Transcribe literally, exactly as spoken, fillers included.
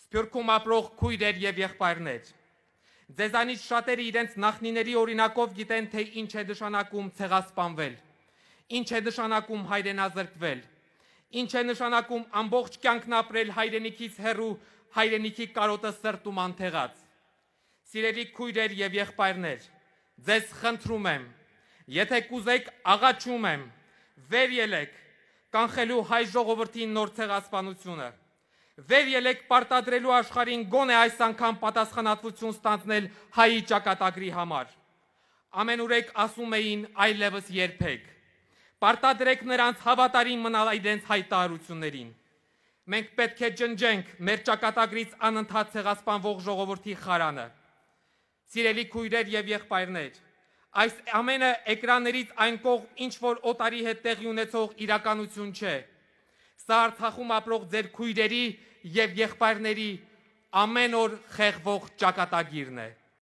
Սփյուռքում ապրող քույրեր եւ եղբայրներ, ձեզանից շատերը իրենց նախնիների օրինակով գիտեն, թե ինչ է նշանակում ցեղասպանվել, ինչ է նշանակում հայրենազրկվել, ինչ է նշանակում ամբողջ կյանքն ապրել հայրենիքից հեռու, հայրենիքի կարոտը սրտում անթեղած։ Սիրելի քույրեր եւ եղբայրներ, ձեզ խնդրում եմ, եթե կուզեք, աղաչում եմ, վեր ելեք, կանխելու հայ ժողովրդի նոր ցեղասպանությունը։ Վեր ելեք պարտադրելու աշխարհին գոնե այս անգամ պատասխանատվություն ստանձնել հայի ճակատագրի համար։ Ամենուրեք ասում էին այլևս երբեք։ Պարտադրեք նրանց հավատարիմ մնալ իրենց հայտարարություններին։ Մենք պետք է ջնջենք մեր ճակատագրից անընդհատ ցեղասպանվող ժողովրդի խարանը։ Սիրելի քույրեր եւ եղբայրներ, այս ամենը էկրաններից այն կողմ ինչ որ օտարի հետ տեղի ունեցող իրականություն չէ։ Սա Արցախում ապրող ձեր քույրերի եւ եղբայրների ամեն օր խեղվող ճակատագիրն է։